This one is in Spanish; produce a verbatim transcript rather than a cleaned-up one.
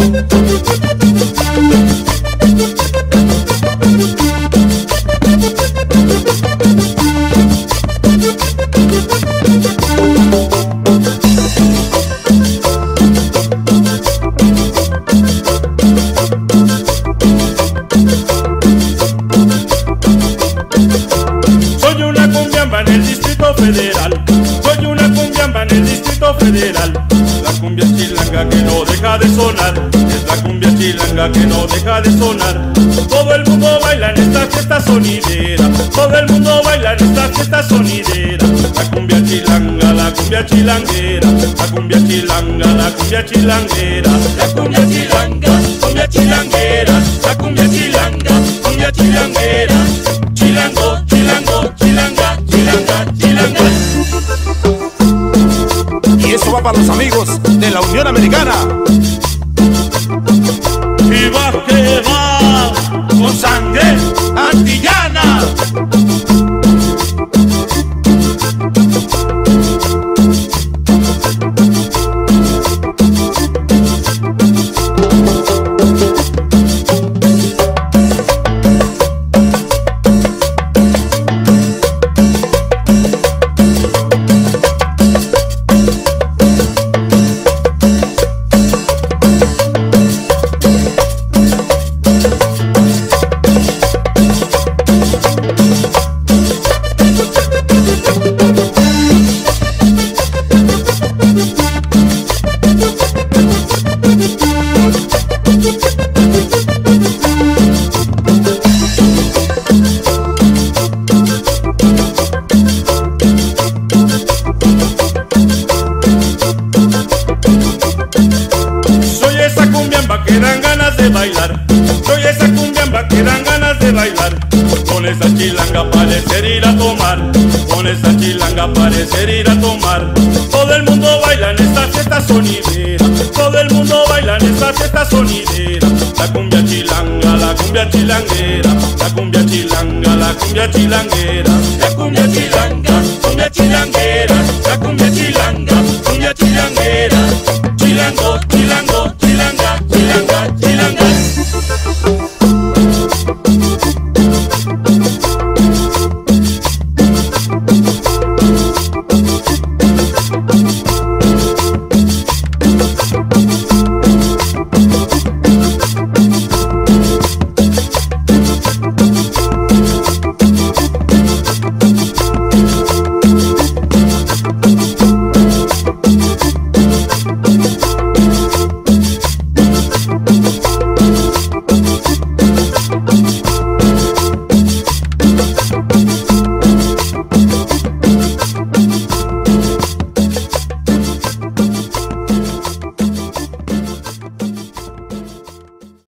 Soy una cumbiamba en el Distrito Federal, soy una cumbiamba en el Distrito Federal. La cumbia chilanga que no deja de sonar, es la cumbia chilanga que no deja de sonar. Todo el mundo baila en esta fiesta sonidera, todo el mundo baila en esta fiesta sonidera. La cumbia chilanga, la cumbia chilanguera, la cumbia chilanga, la cumbia chilanguera. La cumbia chilanga, cumbia chilanguera, la cumbia chilanga, cumbia chilanguera. Chilango, chilango, chilanga, chilanga, chilanga. Y eso va para los amigos de la Unión Americana. Y va que va con sangre antillana. Que dan ganas de bailar, soy esa cumbiamba que dan ganas de bailar. Con esa chilanga parecer ir a tomar, con esa chilanga parecer ir a tomar. Todo el mundo baila en esta fiesta sonidera, todo el mundo baila en esta fiesta sonidera. La cumbia chilanga, la cumbia chilanguera, la cumbia chilanga, la cumbia chilanguera. La cumbia chilanga, cumbia chilanguera.